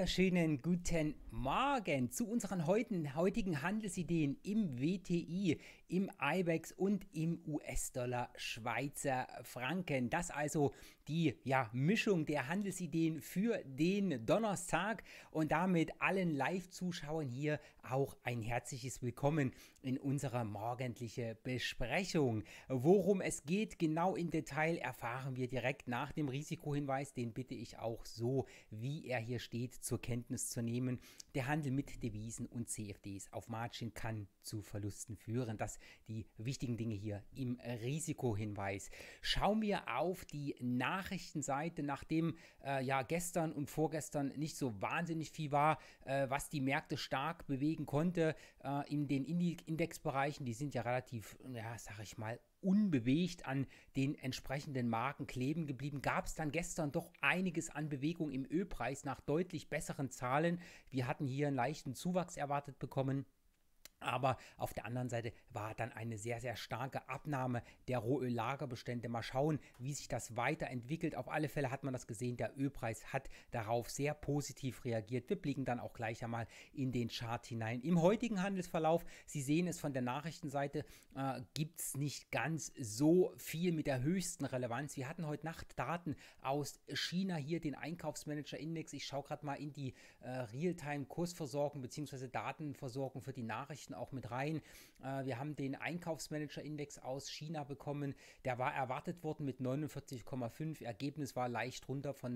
wunderschönen guten Morgen zu unseren heutigen Handelsideen im WTI, im IBEX und im US-Dollar Schweizer Franken. Das also die Mischung der Handelsideen für den Donnerstag und damit allen Live-Zuschauern hier auch ein herzliches Willkommen in unserer morgendlichen Besprechung. Worum es geht, genau im Detail erfahren wir direkt nach dem Risikohinweis. Den bitte ich auch so, wie er hier steht, zur Kenntnis zu nehmen. Der Handel mit Devisen und CFDs auf Margin kann zu Verlusten führen. Das die wichtigen Dinge hier im Risikohinweis. Schauen wir auf die Nachrichtenseite, nachdem gestern und vorgestern nicht so wahnsinnig viel war, was die Märkte stark bewegen konnte in den Indexbereichen. Die sind ja relativ, sag ich mal, unbewegt an den entsprechenden Marken kleben geblieben, gab es dann gestern doch einiges an Bewegung im Ölpreis nach deutlich besseren Zahlen. Wir hatten hier einen leichten Zuwachs erwartet bekommen. Aber auf der anderen Seite war dann eine sehr, sehr starke Abnahme der Rohöllagerbestände. Mal schauen, wie sich das weiterentwickelt. Auf alle Fälle hat man das gesehen, der Ölpreis hat darauf sehr positiv reagiert. Wir blicken dann auch gleich einmal in den Chart hinein. Im heutigen Handelsverlauf, Sie sehen es von der Nachrichtenseite, gibt es nicht ganz so viel mit der höchsten Relevanz. Wir hatten heute Nacht Daten aus China, hier den Einkaufsmanager-Index. Ich schaue gerade mal in die Realtime-Kursversorgung bzw. Datenversorgung für die Nachrichten auch mit rein. Wir haben den Einkaufsmanager-Index aus China bekommen. Der war erwartet worden mit 49,5. Ergebnis war leicht runter von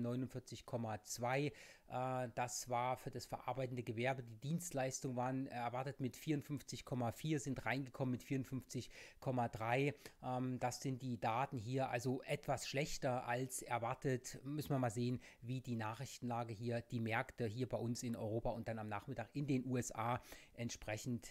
49,2. Das war für das verarbeitende Gewerbe. Die Dienstleistungen waren erwartet mit 54,4, sind reingekommen mit 54,3. Das sind die Daten hier, also etwas schlechter als erwartet. Müssen wir mal sehen, wie die Nachrichtenlage hier, die Märkte hier bei uns in Europa und dann am Nachmittag in den USA entsprechend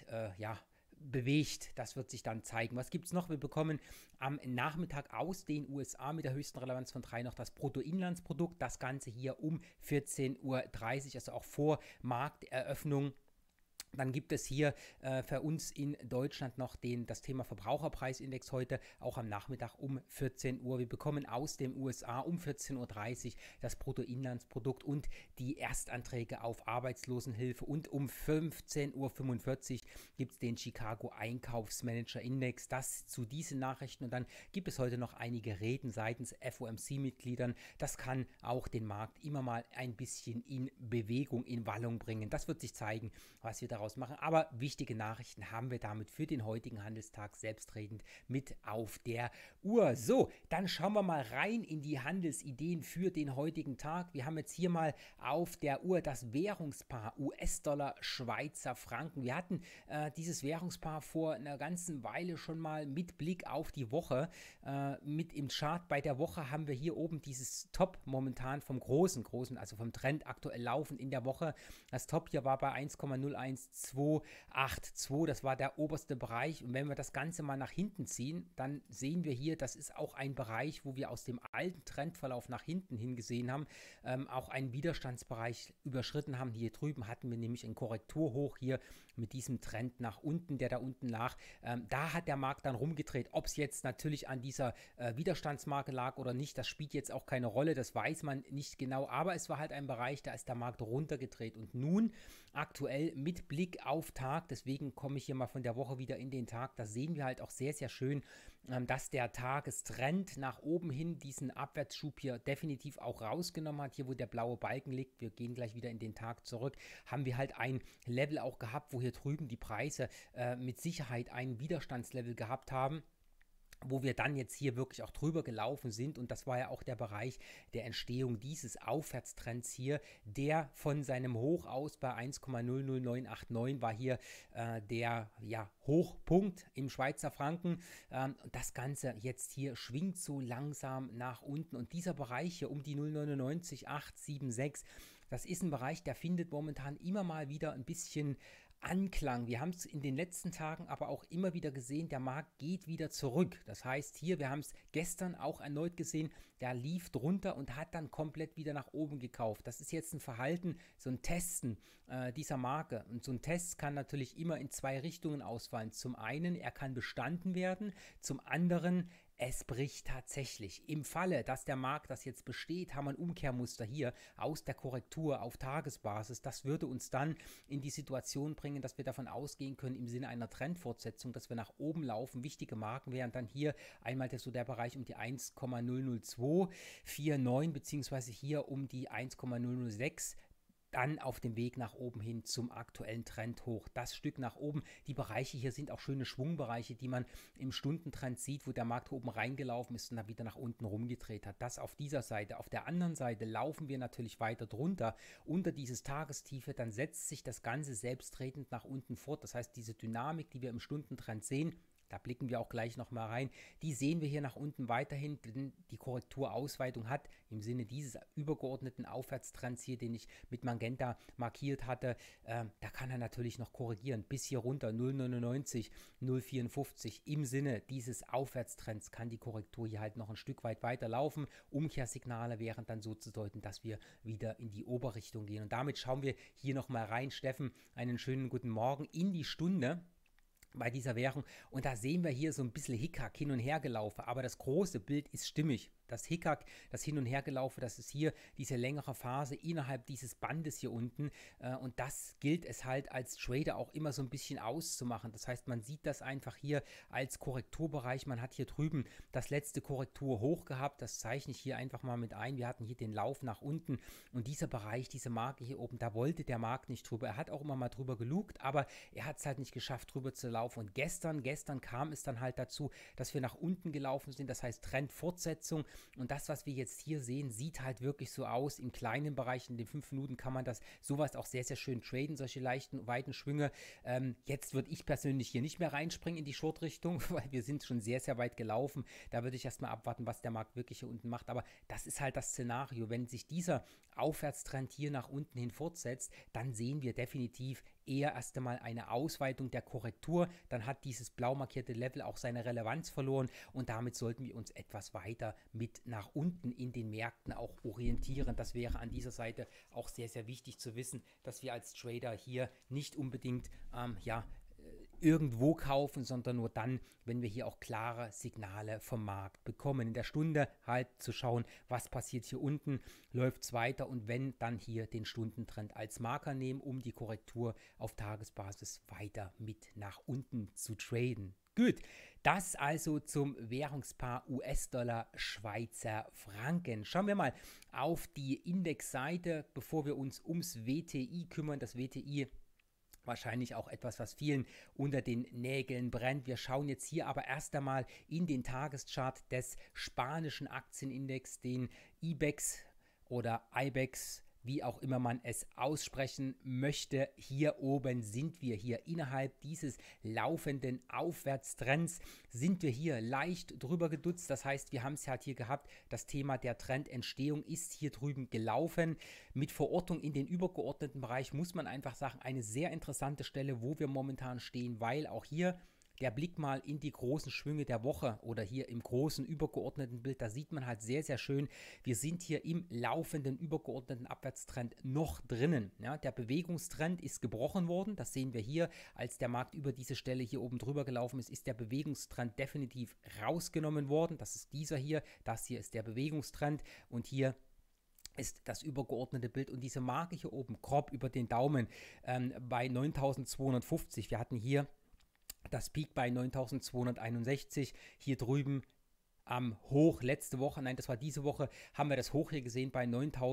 bewegt. Das wird sich dann zeigen. Was gibt es noch? Wir bekommen am Nachmittag aus den USA mit der höchsten Relevanz von 3 noch das Bruttoinlandsprodukt. Das Ganze hier um 14:30 Uhr, also auch vor Markteröffnung. Dann gibt es hier für uns in Deutschland noch das Thema Verbraucherpreisindex heute, auch am Nachmittag um 14 Uhr. Wir bekommen aus den USA um 14:30 Uhr das Bruttoinlandsprodukt und die Erstanträge auf Arbeitslosenhilfe. Und um 15:45 Uhr gibt es den Chicago Einkaufsmanager-Index. Das zu diesen Nachrichten. Und dann gibt es heute noch einige Reden seitens FOMC-Mitgliedern. Das kann auch den Markt immer mal ein bisschen in Bewegung, in Wallung bringen. Das wird sich zeigen, was wir daraus machen, aber wichtige Nachrichten haben wir damit für den heutigen Handelstag selbstredend mit auf der Uhr. So, dann schauen wir mal rein in die Handelsideen für den heutigen Tag. Wir haben jetzt hier mal auf der Uhr das Währungspaar US-Dollar Schweizer Franken. Wir hatten dieses Währungspaar vor einer ganzen Weile schon mal mit Blick auf die Woche mit im Chart. Bei der Woche haben wir hier oben dieses Top momentan vom großen, also vom Trend aktuell laufen in der Woche. Das Top hier war bei 1,01282, das war der oberste Bereich. Und wenn wir das Ganze mal nach hinten ziehen, dann sehen wir hier, das ist auch ein Bereich, wo wir aus dem alten Trendverlauf nach hinten hingesehen haben, auch einen Widerstandsbereich überschritten haben. Hier drüben hatten wir nämlich einen Korrekturhoch hier mit diesem Trend nach unten, der da unten lag. Da hat der Markt dann rumgedreht. Ob es jetzt natürlich an dieser Widerstandsmarke lag oder nicht, das spielt jetzt auch keine Rolle, das weiß man nicht genau, aber es war halt ein Bereich, da ist der Markt runtergedreht. Und nun aktuell mit Blick auf Tag, deswegen komme ich hier mal von der Woche wieder in den Tag, da sehen wir halt auch sehr, sehr schön, dass der Tagestrend nach oben hin diesen Abwärtsschub hier definitiv auch rausgenommen hat. Hier, wo der blaue Balken liegt, wir gehen gleich wieder in den Tag zurück, haben wir halt ein Level auch gehabt, wo hier drüben die Preise mit Sicherheit ein Widerstandslevel gehabt haben, wo wir dann jetzt hier wirklich auch drüber gelaufen sind. Und das war ja auch der Bereich der Entstehung dieses Aufwärtstrends hier, der von seinem Hoch aus bei 1,00989 war hier der Hochpunkt im Schweizer Franken. Das Ganze jetzt hier schwingt so langsam nach unten. Und dieser Bereich hier um die 0,99876, das ist ein Bereich, der findet momentan immer mal wieder ein bisschen Anklang. Wir haben es in den letzten Tagen aber auch immer wieder gesehen, der Markt geht wieder zurück. Das heißt hier, wir haben es gestern auch erneut gesehen, der lief drunter und hat dann komplett wieder nach oben gekauft. Das ist jetzt ein Verhalten, so ein Testen dieser Marke. Und so ein Test kann natürlich immer in zwei Richtungen ausfallen. Zum einen, er kann bestanden werden, zum anderen, es bricht tatsächlich. Im Falle, dass der Markt das jetzt besteht, haben wir ein Umkehrmuster hier aus der Korrektur auf Tagesbasis. Das würde uns dann in die Situation bringen, dass wir davon ausgehen können, im Sinne einer Trendfortsetzung, dass wir nach oben laufen. Wichtige Marken wären dann hier einmal der Bereich um die 1,00249 beziehungsweise hier um die 1,006. Dann auf dem Weg nach oben hin zum aktuellen Trend hoch. Das Stück nach oben, die Bereiche hier sind auch schöne Schwungbereiche, die man im Stundentrend sieht, wo der Markt oben reingelaufen ist und dann wieder nach unten rumgedreht hat. Das auf dieser Seite. Auf der anderen Seite laufen wir natürlich weiter drunter, unter dieses Tagestiefe, dann setzt sich das Ganze selbsttretend nach unten fort. Das heißt, diese Dynamik, die wir im Stundentrend sehen, da blicken wir auch gleich nochmal rein. Die sehen wir hier nach unten weiterhin, denn die Korrekturausweitung hat im Sinne dieses übergeordneten Aufwärtstrends hier, den ich mit Magenta markiert hatte, da kann er natürlich noch korrigieren. Bis hier runter 0,99, 0,54. Im Sinne dieses Aufwärtstrends kann die Korrektur hier halt noch ein Stück weit weiter laufen. Umkehrsignale wären dann so zu deuten, dass wir wieder in die Oberrichtung gehen. Und damit schauen wir hier nochmal rein. Steffen, einen schönen guten Morgen in die Stunde bei dieser Währung, und da sehen wir hier so ein bisschen Hickhack hin und her gelaufen, aber das große Bild ist stimmig. Das Hickhack, das Hin- und Hergelaufe, das ist hier diese längere Phase innerhalb dieses Bandes hier unten, und das gilt es halt als Trader auch immer so ein bisschen auszumachen. Das heißt, man sieht das einfach hier als Korrekturbereich. Man hat hier drüben das letzte Korrektur hoch gehabt, das zeichne ich hier einfach mal mit ein. Wir hatten hier den Lauf nach unten und dieser Bereich, diese Marke hier oben, da wollte der Markt nicht drüber. Er hat auch immer mal drüber gelugt, aber er hat es halt nicht geschafft, drüber zu laufen. Und gestern kam es dann halt dazu, dass wir nach unten gelaufen sind, das heißt Trendfortsetzung. Und das, was wir jetzt hier sehen, sieht halt wirklich so aus. Im kleinen Bereich, in den 5 Minuten kann man das sowas auch sehr, sehr schön traden, solche leichten, weiten Schwünge. Jetzt würde ich persönlich hier nicht mehr reinspringen in die Short-Richtung, weil wir sind schon sehr, sehr weit gelaufen. Da würde ich erstmal abwarten, was der Markt wirklich hier unten macht. Aber das ist halt das Szenario. Wenn sich dieser Aufwärtstrend hier nach unten hin fortsetzt, dann sehen wir definitiv eher erst einmal eine Ausweitung der Korrektur. Dann hat dieses blau markierte Level auch seine Relevanz verloren und damit sollten wir uns etwas weiter mit nach unten in den Märkten auch orientieren. Das wäre an dieser Seite auch sehr, sehr wichtig zu wissen, dass wir als Trader hier nicht unbedingt irgendwo kaufen, sondern nur dann, wenn wir hier auch klare Signale vom Markt bekommen. In der Stunde halt zu schauen, was passiert hier unten, läuft es weiter und wenn, dann hier den Stundentrend als Marker nehmen, um die Korrektur auf Tagesbasis weiter mit nach unten zu traden. Gut, das also zum Währungspaar US-Dollar, Schweizer Franken. Schauen wir mal auf die Indexseite, bevor wir uns ums WTI kümmern. Das WTI wahrscheinlich auch etwas, was vielen unter den Nägeln brennt. Wir schauen jetzt hier aber erst einmal in den Tageschart des spanischen Aktienindex, den IBEX oder IBEX, wie auch immer man es aussprechen möchte. Hier oben sind wir hier innerhalb dieses laufenden Aufwärtstrends, sind wir hier leicht drüber gedutzt. Das heißt, wir haben es halt hier gehabt, das Thema der Trendentstehung ist hier drüben gelaufen. Mit Verortung in den übergeordneten Bereich muss man einfach sagen, eine sehr interessante Stelle, wo wir momentan stehen, weil auch hier der Blick mal in die großen Schwünge der Woche oder hier im großen übergeordneten Bild, da sieht man halt sehr, sehr schön, wir sind hier im laufenden übergeordneten Abwärtstrend noch drinnen. Ja, der Bewegungstrend ist gebrochen worden, das sehen wir hier, als der Markt über diese Stelle hier oben drüber gelaufen ist, ist der Bewegungstrend definitiv rausgenommen worden. Das ist dieser hier, das hier ist der Bewegungstrend und hier ist das übergeordnete Bild und diese Marke hier oben, grob über den Daumen bei 9250. Wir hatten hier das Peak bei 9261, hier drüben am Hoch letzte Woche, nein, das war diese Woche, haben wir das Hoch hier gesehen bei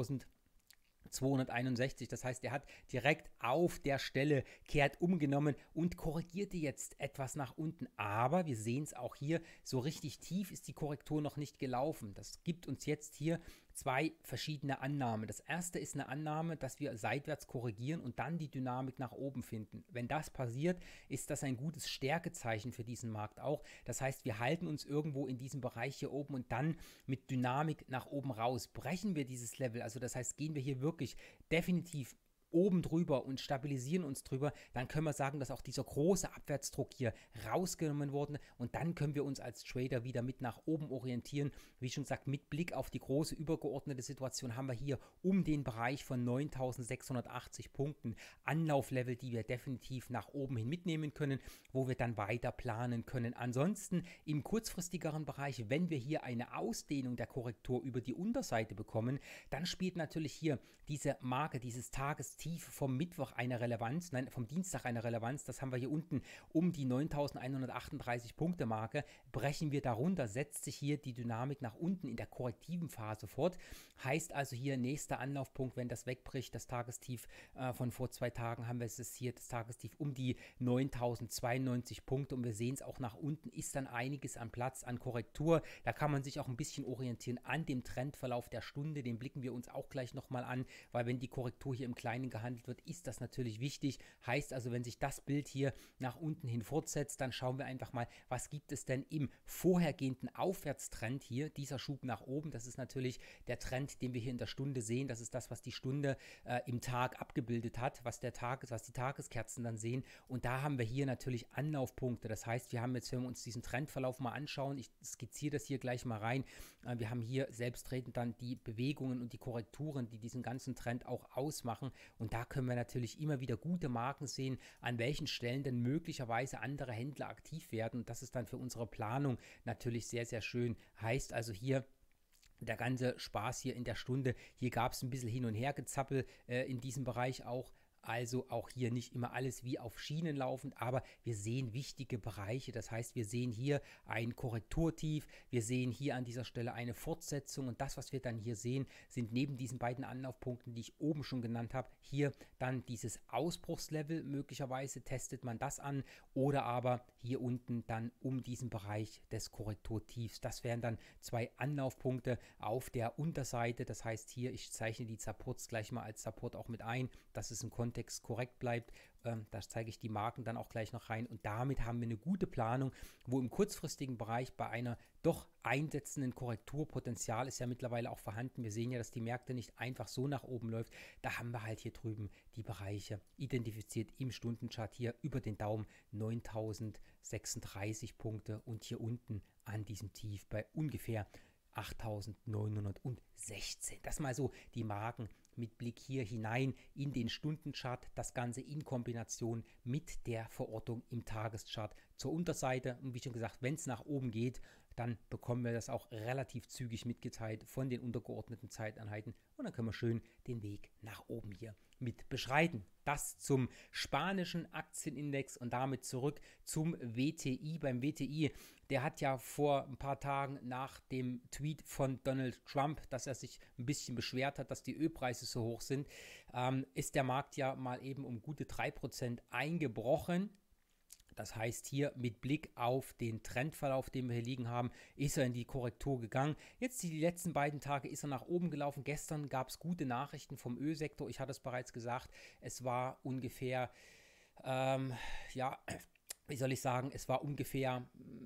9261. Das heißt, er hat direkt auf der Stelle kehrt umgenommen und korrigierte jetzt etwas nach unten. Aber wir sehen es auch hier, so richtig tief ist die Korrektur noch nicht gelaufen. Das gibt uns jetzt hier zwei verschiedene Annahmen. Das erste ist eine Annahme, dass wir seitwärts korrigieren und dann die Dynamik nach oben finden. Wenn das passiert, ist das ein gutes Stärkezeichen für diesen Markt auch. Das heißt, wir halten uns irgendwo in diesem Bereich hier oben und dann mit Dynamik nach oben raus. Brechen wir dieses Level, also das heißt, gehen wir hier wirklich definitiv oben drüber und stabilisieren uns drüber, dann können wir sagen, dass auch dieser große Abwärtsdruck hier rausgenommen wurde und dann können wir uns als Trader wieder mit nach oben orientieren. Wie schon gesagt, mit Blick auf die große übergeordnete Situation haben wir hier um den Bereich von 9.680 Punkten Anlauflevel, die wir definitiv nach oben hin mitnehmen können, wo wir dann weiter planen können. Ansonsten im kurzfristigeren Bereich, wenn wir hier eine Ausdehnung der Korrektur über die Unterseite bekommen, dann spielt natürlich hier diese Marke, dieses Tagestief vom Mittwoch eine Relevanz, nein, vom Dienstag eine Relevanz. Das haben wir hier unten um die 9.138 Punkte Marke. Brechen wir darunter, setzt sich hier die Dynamik nach unten in der korrektiven Phase fort. Heißt also hier nächster Anlaufpunkt, wenn das wegbricht, das Tagestief von vor 2 Tagen, haben wir es hier, das Tagestief um die 9.092 Punkte und wir sehen es auch nach unten, ist dann einiges an Platz, an Korrektur. Da kann man sich auch ein bisschen orientieren an dem Trendverlauf der Stunde, den blicken wir uns auch gleich nochmal an, weil wenn die Korrektur hier im Kleinen gehandelt wird, ist das natürlich wichtig. Heißt also, wenn sich das Bild hier nach unten hin fortsetzt, dann schauen wir einfach mal, was gibt es denn im vorhergehenden Aufwärtstrend hier, dieser Schub nach oben, das ist natürlich der Trend, den wir hier in der Stunde sehen, das ist das, was die Stunde im Tag abgebildet hat, was die Tageskerzen dann sehen und da haben wir hier natürlich Anlaufpunkte, das heißt, wir haben jetzt, wenn wir uns diesen Trendverlauf mal anschauen, ich skizziere das hier gleich mal rein, wir haben hier selbstredend dann die Bewegungen und die Korrekturen, die diesen ganzen Trend auch ausmachen und da können wir natürlich immer wieder gute Marken sehen, an welchen Stellen denn möglicherweise andere Händler aktiv werden und das ist dann für unsere Planung natürlich sehr, sehr schön. Heißt also hier, der ganze Spaß hier in der Stunde, hier gab es ein bisschen Hin- und Hergezappel in diesem Bereich auch. Also auch hier nicht immer alles wie auf Schienen laufend, aber wir sehen wichtige Bereiche. Das heißt, wir sehen hier ein Korrekturtief, wir sehen hier an dieser Stelle eine Fortsetzung und das, was wir dann hier sehen, sind neben diesen beiden Anlaufpunkten, die ich oben schon genannt habe, hier dann dieses Ausbruchslevel. Möglicherweise testet man das an oder aber hier unten dann um diesen Bereich des Korrekturtiefs. Das wären dann 2 Anlaufpunkte auf der Unterseite. Das heißt hier, ich zeichne die Supports gleich mal als Support auch mit ein, dass es im Kontext korrekt bleibt. Da zeige ich die Marken dann auch gleich noch rein und damit haben wir eine gute Planung, wo im kurzfristigen Bereich bei einer doch einsetzenden Korrekturpotenzial ist ja mittlerweile auch vorhanden. Wir sehen ja, dass die Märkte nicht einfach so nach oben läuft. Da haben wir halt hier drüben die Bereiche identifiziert im Stundenchart hier über den Daumen 9.036 Punkte und hier unten an diesem Tief bei ungefähr 8.916. Das mal so die Marken mit Blick hier hinein in den Stundenchart, das Ganze in Kombination mit der Verortung im Tageschart zur Unterseite. Und wie schon gesagt, wenn es nach oben geht, dann bekommen wir das auch relativ zügig mitgeteilt von den untergeordneten Zeiteinheiten und dann können wir schön den Weg nach oben hier mit beschreiten. Das zum spanischen Aktienindex und damit zurück zum WTI. Beim WTI, der hat ja vor ein paar Tagen nach dem Tweet von Donald Trump, dass er sich ein bisschen beschwert hat, dass die Ölpreise so hoch sind, ist der Markt ja mal eben um gute 3% eingebrochen. Das heißt, hier mit Blick auf den Trendverlauf, den wir hier liegen haben, ist er in die Korrektur gegangen. Jetzt die letzten beiden Tage ist er nach oben gelaufen. Gestern gab es gute Nachrichten vom Ölsektor. Ich hatte es bereits gesagt, es war ungefähr, ja, wie soll ich sagen, es war ungefähr,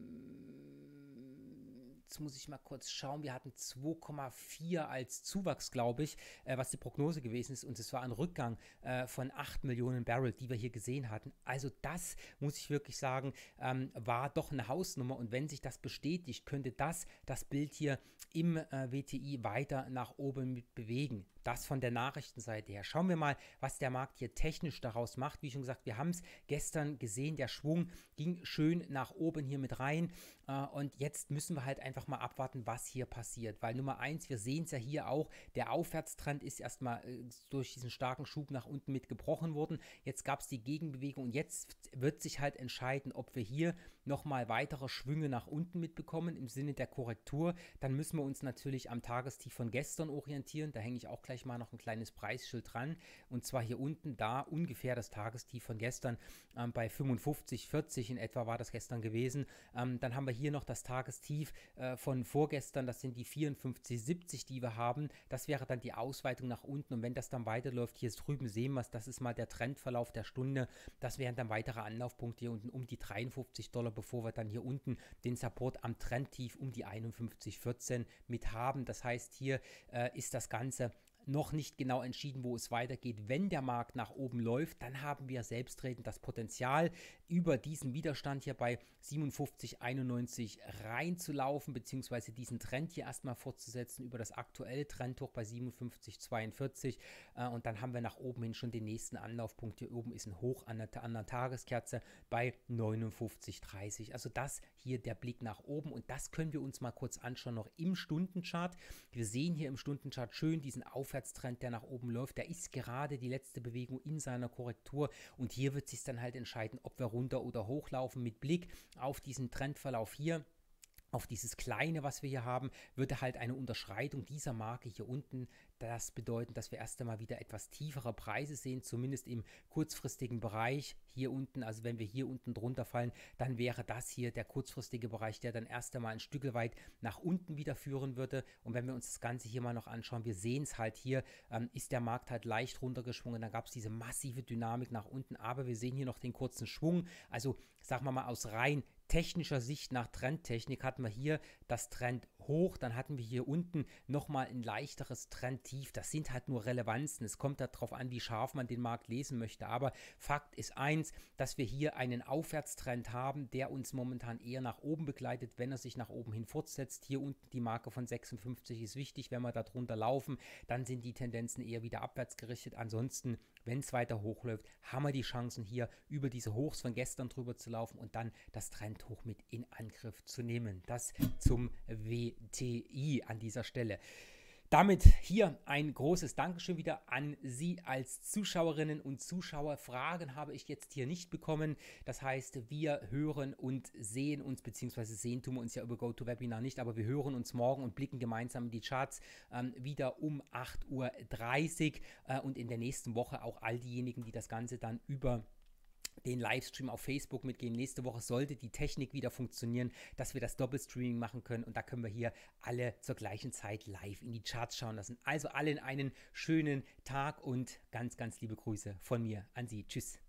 jetzt muss ich mal kurz schauen, wir hatten 2,4 als Zuwachs, glaube ich, was die Prognose gewesen ist und es war ein Rückgang von 8 Millionen Barrel, die wir hier gesehen hatten. Also das, muss ich wirklich sagen, war doch eine Hausnummer und wenn sich das bestätigt, könnte das Bild hier im WTI weiter nach oben mit bewegen. Das von der Nachrichtenseite her. Schauen wir mal, was der Markt hier technisch daraus macht. Wie schon gesagt, wir haben es gestern gesehen, der Schwung ging schön nach oben hier mit rein und jetzt müssen wir halt einfach mal abwarten, was hier passiert, weil Nummer 1, wir sehen es ja hier auch, der Aufwärtstrend ist erstmal durch diesen starken Schub nach unten mit gebrochen worden. Jetzt gab es die Gegenbewegung und jetzt wird sich halt entscheiden, ob wir hier nochmal weitere Schwünge nach unten mitbekommen im Sinne der Korrektur. Dann müssen wir uns natürlich am Tagestief von gestern orientieren. Da hänge ich auch gleich mal noch ein kleines Preisschild dran. Und zwar hier unten, da ungefähr das Tagestief von gestern bei 55,40 in etwa war das gestern gewesen. Dann haben wir hier noch das Tagestief von vorgestern. Das sind die 54,70, die wir haben. Das wäre dann die Ausweitung nach unten. Und wenn das dann weiterläuft, hier drüben sehen wir es, das ist mal der Trendverlauf der Stunde. Das wären dann weitere Anlaufpunkte hier unten um die $53, bevor wir dann hier unten den Support am Trendtief um die 51,14 mit haben. Das heißt, hier ist das Ganze noch nicht genau entschieden, wo es weitergeht. Wenn der Markt nach oben läuft, dann haben wir selbstredend das Potenzial, über diesen Widerstand hier bei 57,91 reinzulaufen, beziehungsweise diesen Trend hier erstmal fortzusetzen über das aktuelle Trendhoch bei 57,42 und dann haben wir nach oben hin schon den nächsten Anlaufpunkt. Hier oben ist ein Hoch an der Tageskerze bei 59,30. Also das hier der Blick nach oben und das können wir uns mal kurz anschauen noch im Stundenchart. Wir sehen hier im Stundenchart schön diesen Aufwärtstrend, der nach oben läuft. Der ist gerade die letzte Bewegung in seiner Korrektur und hier wird sich dann halt entscheiden, ob wir runter oder hochlaufen. Mit Blick auf diesen Trendverlauf hier, auf dieses Kleine, was wir hier haben, würde halt eine Unterschreitung dieser Marke hier unten das bedeuten, dass wir erst einmal wieder etwas tiefere Preise sehen, zumindest im kurzfristigen Bereich hier unten. Also wenn wir hier unten drunter fallen, dann wäre das hier der kurzfristige Bereich, der dann erst einmal ein Stück weit nach unten wieder führen würde. Und wenn wir uns das Ganze hier mal noch anschauen, wir sehen es halt hier, ist der Markt halt leicht runtergeschwungen. Dann gab es diese massive Dynamik nach unten, aber wir sehen hier noch den kurzen Schwung. Also sagen wir mal aus rein technischer Sicht nach Trendtechnik hatten wir hier das Trend hoch, dann hatten wir hier unten nochmal ein leichteres Trendtief. Das sind halt nur Relevanzen. Es kommt darauf an, wie scharf man den Markt lesen möchte. Aber Fakt ist eins, dass wir hier einen Aufwärtstrend haben, der uns momentan eher nach oben begleitet, wenn er sich nach oben hin fortsetzt. Hier unten die Marke von 56 ist wichtig. Wenn wir da drunter laufen, dann sind die Tendenzen eher wieder abwärts gerichtet. Ansonsten, wenn es weiter hochläuft, haben wir die Chancen hier über diese Hochs von gestern drüber zu laufen und dann das Trendhoch mit in Angriff zu nehmen. Das zum WTI an dieser Stelle. Damit hier ein großes Dankeschön wieder an Sie als Zuschauerinnen und Zuschauer. Fragen habe ich jetzt hier nicht bekommen. Das heißt, wir hören und sehen uns, beziehungsweise sehen tun wir uns ja über GoToWebinar nicht, aber wir hören uns morgen und blicken gemeinsam in die Charts wieder um 8:30 Uhr und in der nächsten Woche auch all diejenigen, die das Ganze dann über den Livestream auf Facebook mitgehen. Nächste Woche sollte die Technik wieder funktionieren, dass wir das Doppelstreaming machen können und da können wir hier alle zur gleichen Zeit live in die Charts schauen lassen. Also allen einen schönen Tag und ganz, ganz liebe Grüße von mir an Sie. Tschüss.